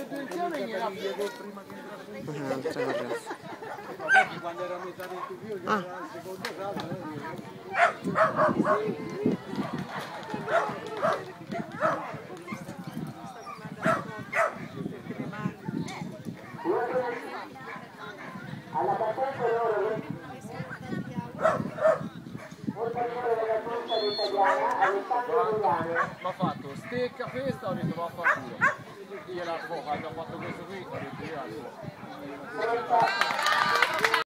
detenzione gliela piego prima che quando era a metà del tuo era il secondo salto. Alla partenza loro italiana Alessandro Milano. Mi ha fatto stecca questa, ho detto va a fare culo. Io quando ho fatto questo qui ho detto io la